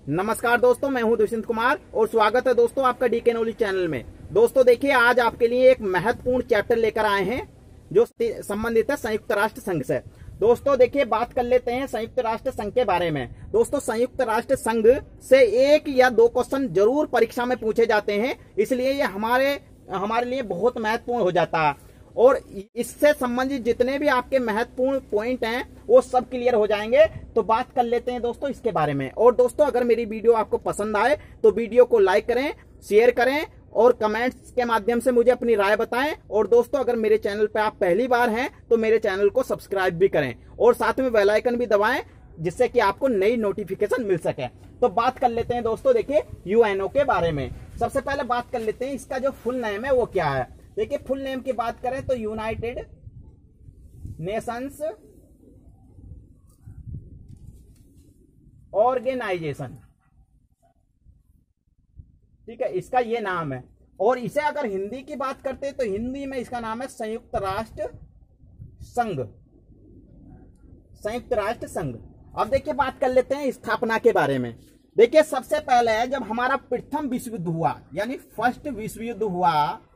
नमस्कार दोस्तों, मैं हूं दुष्यंत कुमार और स्वागत है दोस्तों आपका डीके नॉलेज चैनल में। दोस्तों देखिए, आज आपके लिए एक महत्वपूर्ण चैप्टर लेकर आए हैं जो संबंधित है संयुक्त राष्ट्र संघ से। दोस्तों देखिए, बात कर लेते हैं संयुक्त राष्ट्र संघ के बारे में। दोस्तों संयुक्त राष्ट्र संघ से 1 या 2 क्वेश्चन जरूर परीक्षा में पूछे जाते हैं, इसलिए ये हमारे लिए बहुत महत्वपूर्ण हो जाता है और इससे संबंधित जितने भी आपके महत्वपूर्ण पॉइंट हैं वो सब क्लियर हो जाएंगे। तो बात कर लेते हैं दोस्तों इसके बारे में। और दोस्तों अगर मेरी वीडियो आपको पसंद आए तो वीडियो को लाइक करें, शेयर करें और कमेंट्स के माध्यम से मुझे अपनी राय बताएं। और दोस्तों अगर मेरे चैनल पर आप पहली बार हैं तो मेरे चैनल को सब्सक्राइब भी करें और साथ में बेल आइकन भी दबाएं जिससे कि आपको नई नोटिफिकेशन मिल सके। तो बात कर लेते हैं दोस्तों, देखिए यूएनओ के बारे में। सबसे पहले बात कर लेते हैं इसका जो फुल नेम है वो क्या है। देखिए फुल नेम की बात करें तो यूनाइटेड नेशंस ऑर्गेनाइजेशन, ठीक है, इसका ये नाम है। और इसे अगर हिंदी की बात करते हैं तो हिंदी में इसका नाम है संयुक्त राष्ट्र संघ, संयुक्त राष्ट्र संघ। अब देखिए बात कर लेते हैं स्थापना के बारे में। देखिए सबसे पहले जब हमारा प्रथम विश्व युद्ध हुआ, यानी फर्स्ट विश्व युद्ध हुआ,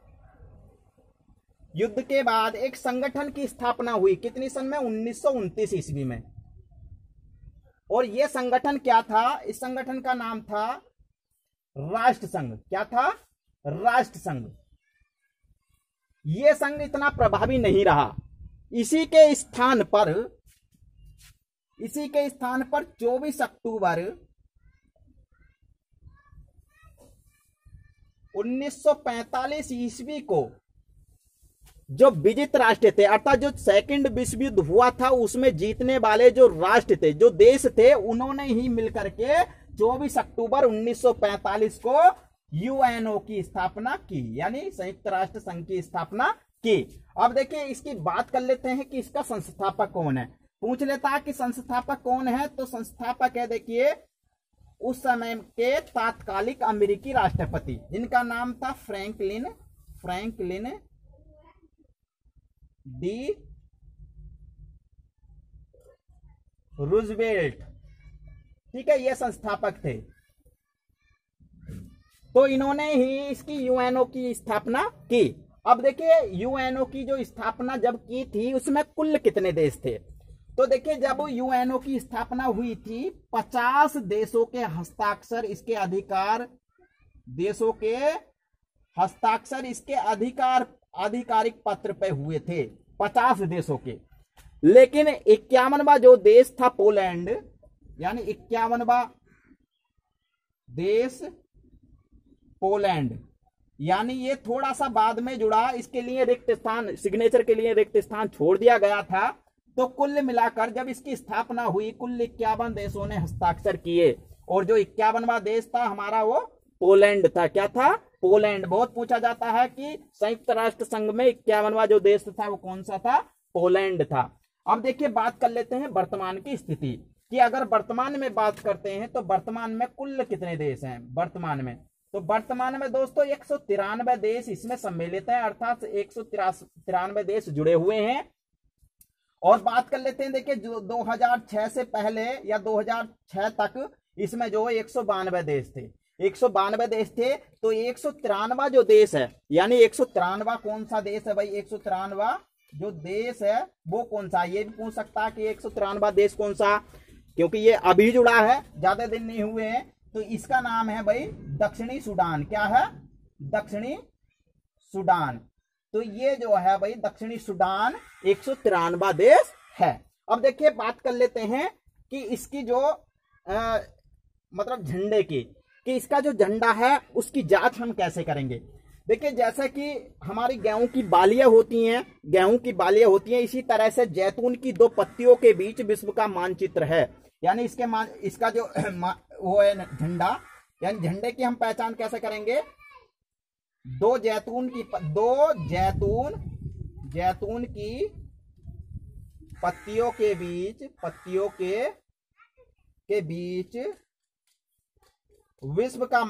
युद्ध के बाद एक संगठन की स्थापना हुई। कितनी सन में? 1929 ईस्वी में। और यह संगठन क्या था? इस संगठन का नाम था राष्ट्र संघ। क्या था? राष्ट्र संघ। यह संघ इतना प्रभावी नहीं रहा। इसी के स्थान पर 24 अक्टूबर 1945 ईस्वी को जो विजित राष्ट्र थे, अर्थात जो सेकंड विश्व युद्ध हुआ था उसमें जीतने वाले जो राष्ट्र थे, जो देश थे, उन्होंने ही मिलकर के 24 अक्टूबर 1945 को यूएनओ की स्थापना की, यानी संयुक्त राष्ट्र संघ की स्थापना की। अब देखिए इसकी बात कर लेते हैं कि इसका संस्थापक कौन है। पूछ लेता है कि संस्थापक कौन है, तो संस्थापक है देखिए उस समय के तात्कालिक अमेरिकी राष्ट्रपति, जिनका नाम था फ्रैंकलिन डी रूजवेल्ट, ठीक है, ये संस्थापक थे। तो इन्होंने ही इसकी यूएनओ की स्थापना की। अब देखिए यूएनओ की जो स्थापना जब की थी उसमें कुल कितने देश थे? तो देखिए जब यूएनओ की स्थापना हुई थी 50 देशों के हस्ताक्षर इसके आधिकारिक पत्र पे हुए थे, 50 देशों के। लेकिन 51वां जो देश था पोलैंड, यानी 51वां देश पोलैंड, यानी ये थोड़ा सा बाद में जुड़ा, इसके लिए रिक्त स्थान, सिग्नेचर के लिए रिक्त स्थान छोड़ दिया गया था। तो कुल मिलाकर जब इसकी स्थापना हुई कुल 51 देशों ने हस्ताक्षर किए और जो 51वां देश था हमारा वो पोलैंड था। क्या था? पोलैंड। बहुत पूछा जाता है कि संयुक्त राष्ट्र संघ में 51वां जो देश था वो कौन सा था? पोलैंड था। अब देखिए बात कर लेते हैं वर्तमान की स्थिति कि अगर वर्तमान में बात करते हैं तो वर्तमान में कुल कितने देश हैं वर्तमान में? तो वर्तमान में दोस्तों 193 देश इसमें सम्मिलित हैं, अर्थात 193 देश जुड़े हुए हैं। और बात कर लेते हैं, देखिए जो 2006 से पहले या 2006 तक इसमें जो 192 देश थे, 192 देश थे। तो 193वां जो देश है, यानी 193वां कौन सा देश है भाई? 193वां जो देश है वो कौन सा? ये भी पूछ सकता है कि 193वां देश कौन सा, क्योंकि ये अभी जुड़ा है, ज्यादा दिन नहीं हुए हैं। तो इसका नाम है भाई दक्षिणी सूडान। क्या है? दक्षिणी सूडान। तो ये जो है भाई दक्षिणी सूडान 193वां देश है। अब देखिए बात कर लेते हैं कि इसकी जो मतलब झंडे की, कि इसका जो झंडा है उसकी जांच हम कैसे करेंगे। देखिए जैसे कि हमारी गेहूं की बालियां होती हैं, इसी तरह से जैतून की 2 पत्तियों के बीच विश्व का मानचित्र है। यानी इसका जो वो है झंडा, यानी झंडे की हम पहचान कैसे करेंगे? 2 जैतून की पत्तियों के बीच विश्व का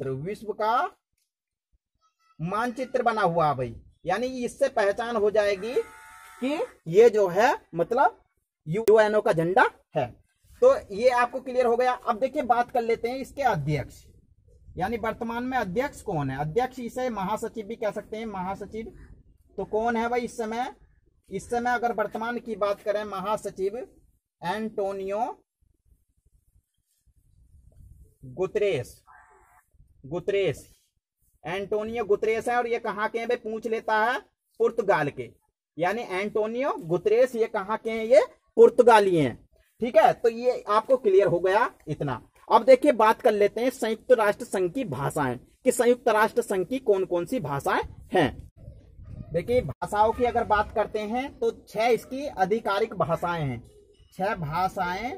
मानचित्र बना हुआ भाई, यानी इससे पहचान हो जाएगी कि ये जो है मतलब यूएनओ का झंडा है। तो ये आपको क्लियर हो गया। अब देखिए बात कर लेते हैं इसके अध्यक्ष, यानी वर्तमान में अध्यक्ष कौन है। अध्यक्ष इसे महासचिव भी कह सकते हैं, महासचिव। तो कौन है भाई इस समय अगर वर्तमान की बात करें, महासचिव एंटोनियो गुतरेस एंटोनियो गुतरेस है। और ये कहां के हैं भाई, पूछ लेता है, पुर्तगाल के। यानी एंटोनियो गुतरेस ये कहां के हैं, ये पुर्तगाली हैं। ठीक है, तो ये आपको क्लियर हो गया इतना। अब देखिए बात कर लेते हैं संयुक्त राष्ट्र संघ की भाषाएं, कि संयुक्त राष्ट्र संघ की कौन कौन सी भाषाएं हैं। देखिए भाषाओं की अगर बात करते हैं तो 6 इसकी आधिकारिक भाषाएं हैं। 6 भाषाएं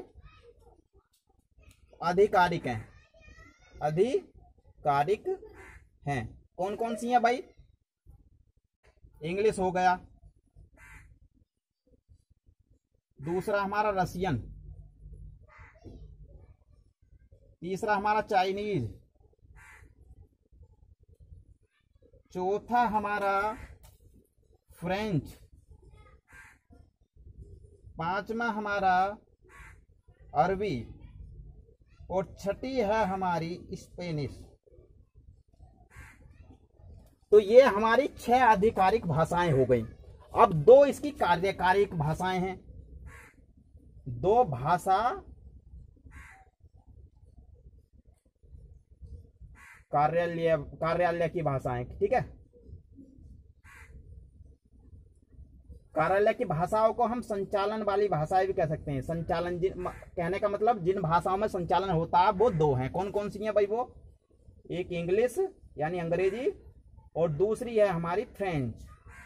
आधिकारिक हैं। कौन कौन सी हैं भाई, इंग्लिश हो गया, दूसरा हमारा रशियन, तीसरा हमारा चाइनीज, चौथा हमारा फ्रेंच, पांचवा हमारा अरबी, और छठी है हमारी स्पेनिश। तो ये हमारी 6 आधिकारिक भाषाएं हो गई। अब 2 इसकी कार्यकारिक भाषाएं हैं, 2 भाषा कार्यालय की भाषाएं। ठीक है, कार्यालय की भाषाओं को हम संचालन वाली भाषाएं भी कह सकते हैं। संचालन कहने का मतलब जिन भाषाओं में संचालन होता है वो 2 हैं। कौन कौन सी हैं भाई, वो एक इंग्लिश यानी अंग्रेजी, और दूसरी है हमारी फ्रेंच।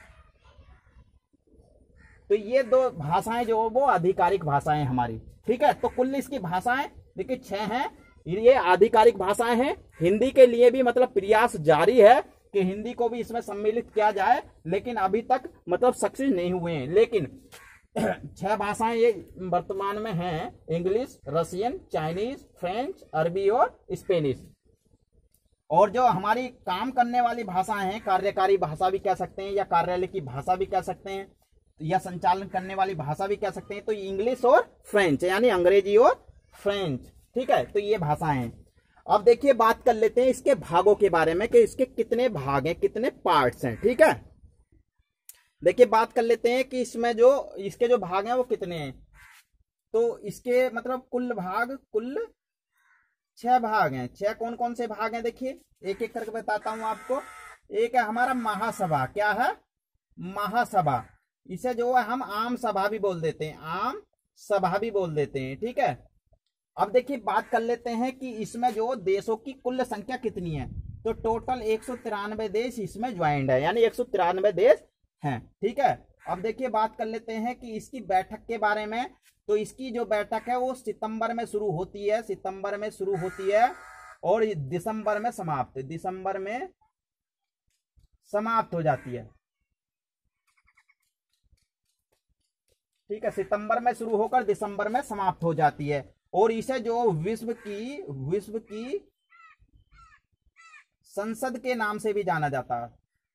तो ये 2 भाषाएं जो वो आधिकारिक भाषाएं हमारी। ठीक है, तो कुल इसकी भाषाएं देखिए 6 हैं, ये आधिकारिक भाषाएं हैं। हिंदी के लिए भी मतलब प्रयास जारी है कि हिंदी को भी इसमें सम्मिलित किया जाए, लेकिन अभी तक मतलब सक्सेस नहीं हुए हैं। लेकिन 6 भाषाएं ये वर्तमान में हैं, इंग्लिश, रशियन, चाइनीज, फ्रेंच, अरबी और स्पेनिश। और जो हमारी काम करने वाली भाषाएं हैं, कार्यकारी भाषा भी कह सकते हैं, या कार्यालय की भाषा भी कह सकते हैं, या संचालन करने वाली भाषा भी कह सकते हैं, तो इंग्लिश और फ्रेंच यानी अंग्रेजी और फ्रेंच। ठीक है, तो ये भाषाएं हैं। अब देखिए बात कर लेते हैं इसके भागों के बारे में, कि इसके कितने भाग हैं, कितने पार्ट्स हैं। ठीक है, देखिए बात कर लेते हैं कि इसमें जो इसके जो भाग हैं वो कितने हैं। तो इसके मतलब कुल 6 भाग हैं। 6 कौन कौन से भाग हैं, देखिए एक एक करके बताता हूं आपको। एक है हमारा महासभा, क्या है, महासभा। इसे जो है हम आम सभा भी बोल देते हैं, आम सभा भी बोल देते हैं। ठीक है, अब देखिए बात कर लेते हैं कि इसमें जो देशों की कुल संख्या कितनी है। तो टोटल 193 देश इसमें ज्वाइंट है, यानी 193 देश हैं। ठीक है, अब देखिए बात कर लेते हैं कि इसकी बैठक के बारे में। तो इसकी जो बैठक है वो सितंबर में शुरू होती है, और दिसंबर में समाप्त हो जाती है। ठीक है, सितंबर में शुरू होकर दिसंबर में समाप्त हो जाती है। और इसे जो विश्व की संसद के नाम से भी जाना जाता है,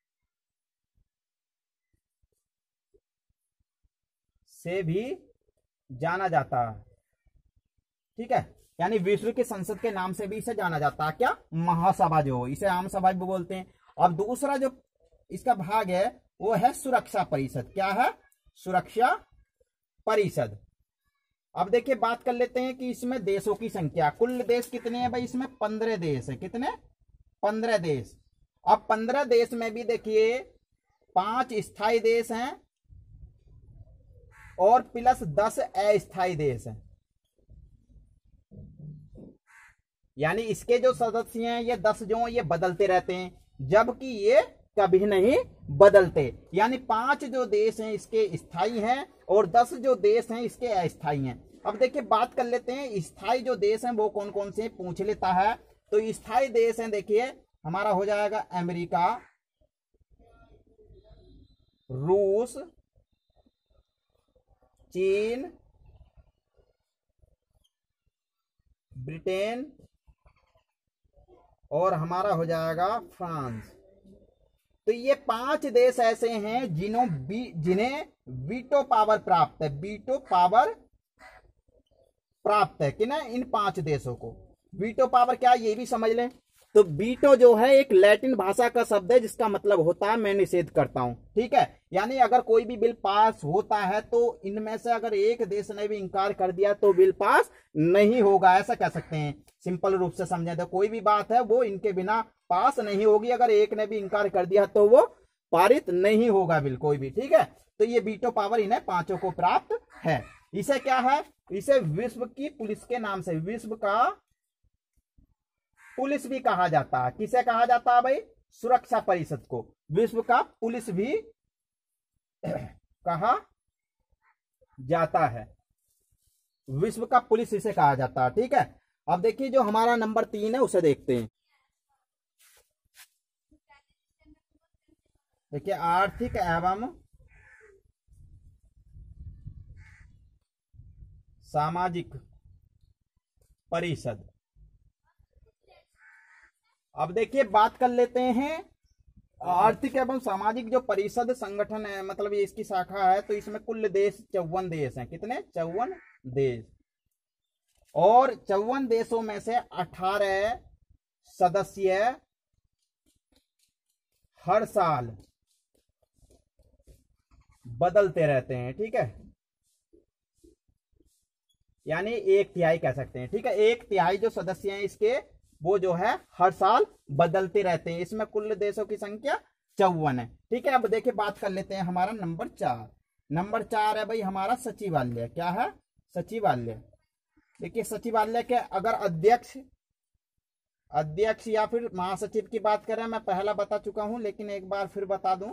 ठीक है, यानी विश्व की संसद के नाम से भी इसे जाना जाता है। क्या, महासभा जो, इसे आम सभा भी बोलते हैं। अब दूसरा जो इसका भाग है वो है सुरक्षा परिषद। क्या है, सुरक्षा परिषद। अब देखिए बात कर लेते हैं कि इसमें देशों की संख्या, कुल देश कितने हैं भाई, इसमें 15 देश है। कितने, 15 देश। अब 15 देश में भी देखिए 5 स्थायी देश हैं और प्लस 10 अस्थायी देश हैं। यानी इसके जो सदस्य हैं ये 10 जो ये बदलते रहते हैं, जबकि ये कभी नहीं बदलते। यानी 5 जो देश हैं इसके स्थायी हैं और 10 जो देश हैं इसके अस्थायी हैं। अब देखिए बात कर लेते हैं स्थायी जो देश हैं वो कौन कौन से पूछ लेता है। तो स्थायी देश हैं, देखिए हमारा हो जाएगा अमेरिका, रूस, चीन, ब्रिटेन और हमारा हो जाएगा फ्रांस। तो ये 5 देश ऐसे हैं जिन्हें वीटो पावर प्राप्त है, वीटो पावर प्राप्त है कि ना इन 5 देशों को। वीटो पावर क्या ये भी समझ लें। तो वीटो जो है एक लैटिन भाषा का शब्द है जिसका मतलब होता है मैं निषेध करता हूं। ठीक है, यानी अगर कोई भी बिल पास होता है तो इनमें से अगर एक देश ने भी इंकार कर दिया तो बिल पास नहीं होगा, ऐसा कह सकते हैं। सिंपल रूप से समझे तो कोई भी बात है वो इनके बिना पास नहीं होगी, अगर एक ने भी इंकार कर दिया तो वो पारित नहीं होगा बिल कोई भी। ठीक है, तो ये वीटो पावर इन्हें 5 को प्राप्त है। इसे क्या है, इसे विश्व की पुलिस के नाम से, विश्व का पुलिस भी कहा जाता है। किसे कहा जाता है भाई, सुरक्षा परिषद को विश्व का पुलिस भी कहा जाता है, विश्व का पुलिस इसे कहा जाता है। ठीक है, अब देखिए जो हमारा नंबर 3 है उसे देखते हैं। देखिए आर्थिक एवं सामाजिक परिषद। अब देखिए बात कर लेते हैं आर्थिक एवं सामाजिक जो परिषद संगठन है, मतलब ये इसकी शाखा है। तो इसमें कुल देश 54 देश हैं। कितने, 54 देश। और 54 देशों में से 18 सदस्य हर साल बदलते रहते हैं। ठीक है, यानी 1/3 कह सकते हैं। ठीक है, 1/3 जो सदस्य हैं इसके वो जो है हर साल बदलते रहते हैं। इसमें कुल देशों की संख्या 54 है। ठीक है, अब देखिए बात कर लेते हैं हमारा नंबर 4। नंबर 4 है भाई हमारा सचिवालय। क्या है, सचिवालय। देखिए सचिवालय के अगर अध्यक्ष या फिर महासचिव की बात करें, मैं पहला बता चुका हूं लेकिन एक बार फिर बता दूं।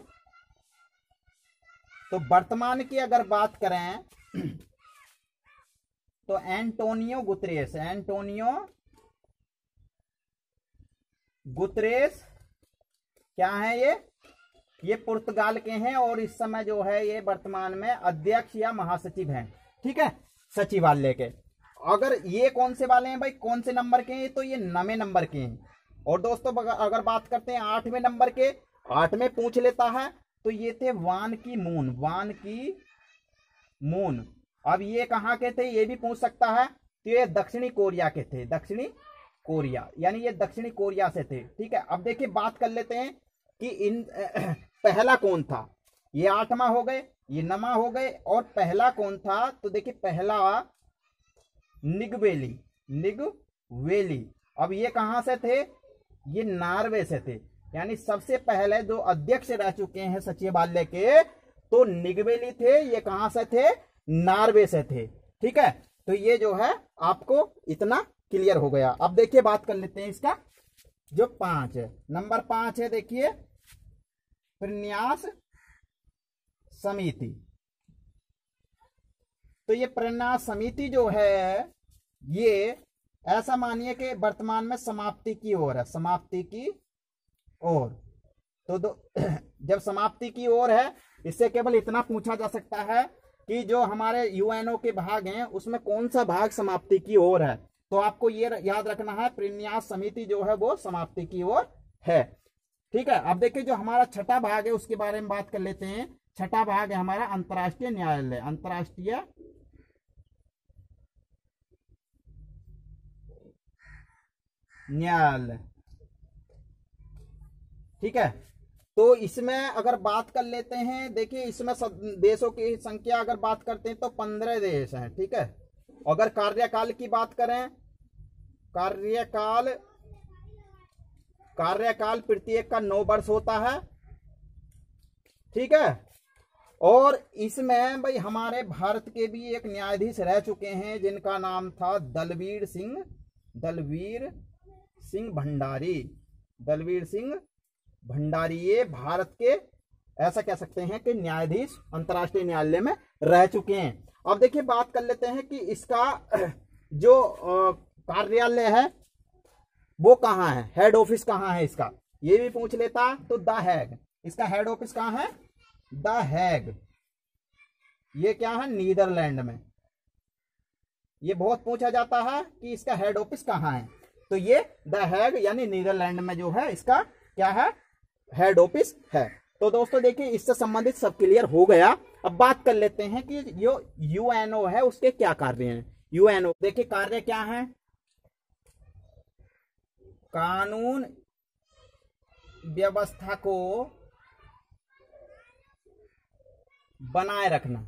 तो वर्तमान की अगर बात करें तो एंटोनियो गुतरेस क्या है, ये पुर्तगाल के हैं और इस समय जो है ये वर्तमान में अध्यक्ष या महासचिव हैं। ठीक है, सचिवालय के। अगर ये कौन से वाले हैं भाई, कौन से नंबर के हैं, तो ये 9वें नंबर के हैं। और दोस्तों अगर बात करते हैं 8वें नंबर के, 8वें पूछ लेता है तो ये थे वान की मून। अब ये कहाँ के थे ये भी पूछ सकता है, तो ये दक्षिणी कोरिया के थे, दक्षिणी कोरिया, यानी ये दक्षिणी कोरिया से थे। ठीक है, अब देखिए बात कर लेते हैं कि इन पहला कौन था। ये 8वां हो गए, ये 9वां हो गए, और पहला कौन था, तो देखिए पहला निगवेली। अब ये कहां से थे, ये नॉर्वे से थे। यानी सबसे पहले जो अध्यक्ष रह चुके हैं सचिवालय के तो निगवेली थे। ये कहां से थे, नॉर्वे से थे। ठीक है, तो ये जो है आपको इतना क्लियर हो गया। अब देखिए बात कर लेते हैं इसका जो 5 है, नंबर 5 है। देखिए प्रन्यास समिति। तो ये प्रन्यास समिति जो है ये ऐसा मानिए कि वर्तमान में समाप्ति की ओर है, समाप्ति की ओर। तो जब समाप्ति की ओर है, इससे केवल इतना पूछा जा सकता है कि जो हमारे यूएनओ के भाग हैं उसमें कौन सा भाग समाप्ति की ओर है। तो आपको ये याद रखना है प्रन्यास समिति जो है वो समाप्ति की ओर है। ठीक है, अब देखिए जो हमारा छठा भाग है उसके बारे में बात कर लेते हैं। छठा भाग है हमारा अंतर्राष्ट्रीय न्यायालय, अंतर्राष्ट्रीय न्यायालय। ठीक है, तो इसमें अगर बात कर लेते हैं, देखिए इसमें देशों की संख्या अगर बात करते हैं तो 15 देश हैं। ठीक है, अगर कार्यकाल की बात करें, कार्यकाल प्रत्येक का 9 वर्ष होता है। ठीक है, और इसमें भाई हमारे भारत के भी एक न्यायाधीश रह चुके हैं जिनका नाम था दलवीर सिंह भंडारी। ये भारत के ऐसा कह सकते हैं कि न्यायाधीश अंतर्राष्ट्रीय न्यायालय में रह चुके हैं। अब देखिए बात कर लेते हैं कि इसका जो कार्यालय है वो कहाँ है, हेड ऑफिस कहाँ है इसका, ये भी पूछ लेता। तो द हैग, इसका हेड ऑफिस कहाँ है, द हैग। ये क्या है, नीदरलैंड में। ये बहुत पूछा जाता है कि इसका हेड ऑफिस कहाँ है, तो ये द हैग यानी नीदरलैंड में जो है इसका क्या है, हेड ऑफिस है। तो दोस्तों देखिए इससे संबंधित सब क्लियर हो गया। अब बात कर लेते हैं कि जो यूएनओ है उसके क्या कार्य हैं। यूएनओ। देखिए कार्य क्या है, कानून व्यवस्था को बनाए रखना।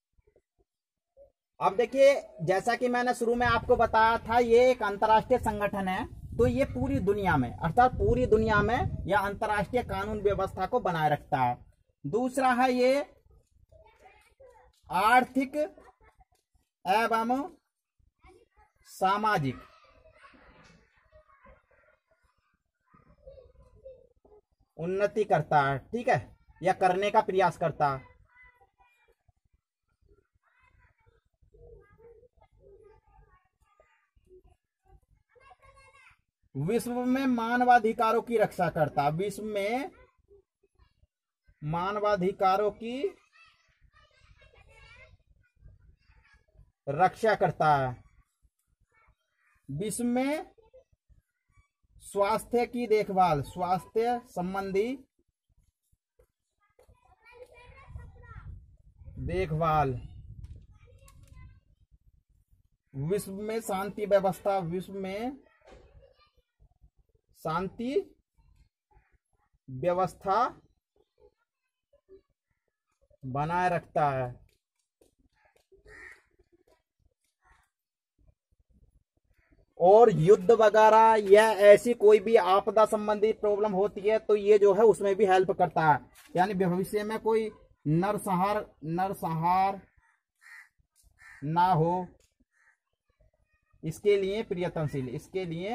अब देखिए जैसा कि मैंने शुरू में आपको बताया था, ये एक अंतर्राष्ट्रीय संगठन है, तो ये पूरी दुनिया में अर्थात पूरी दुनिया में यह अंतर्राष्ट्रीय कानून व्यवस्था को बनाए रखता है। दूसरा है ये आर्थिक एवं सामाजिक उन्नति करता है, ठीक है, या करने का प्रयास करता है। विश्व में मानवाधिकारों की रक्षा करता है, विश्व में मानवाधिकारों की रक्षा करता है। विश्व में स्वास्थ्य की देखभाल, स्वास्थ्य संबंधी देखभाल। विश्व में शांति व्यवस्था, विश्व में शांति व्यवस्था बनाए रखता है। और युद्ध वगैरह या ऐसी कोई भी आपदा संबंधी प्रॉब्लम होती है तो ये जो है उसमें भी हेल्प करता है। यानी भविष्य में कोई नरसंहार ना हो, इसके लिए प्रयत्नशील, इसके लिए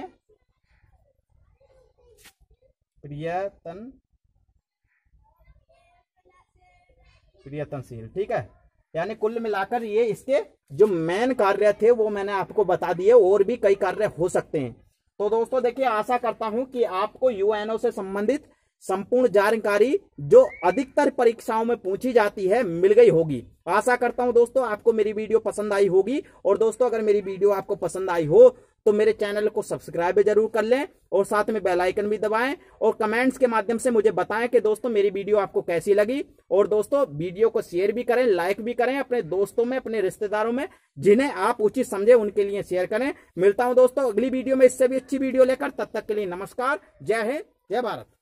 प्रयत्नशील, ठीक है। यानी कुल मिलाकर ये इसके जो मेन कार्य थे वो मैंने आपको बता दिए, और भी कई कार्य हो सकते हैं। तो दोस्तों देखिए, आशा करता हूं कि आपको यूएनओ से संबंधित संपूर्ण जानकारी जो अधिकतर परीक्षाओं में पूछी जाती है मिल गई होगी। आशा करता हूं दोस्तों आपको मेरी वीडियो पसंद आई होगी। और दोस्तों अगर मेरी वीडियो आपको पसंद आई हो तो मेरे चैनल को सब्सक्राइब जरूर कर लें और साथ में बेल आइकन भी दबाएं, और कमेंट्स के माध्यम से मुझे बताएं कि दोस्तों मेरी वीडियो आपको कैसी लगी। और दोस्तों वीडियो को शेयर भी करें, लाइक भी करें, अपने दोस्तों में, अपने रिश्तेदारों में जिन्हें आप उचित समझे उनके लिए शेयर करें। मिलता हूं दोस्तों अगली वीडियो में इससे भी अच्छी वीडियो लेकर, तब तक के लिए नमस्कार, जय हिंद, जय भारत।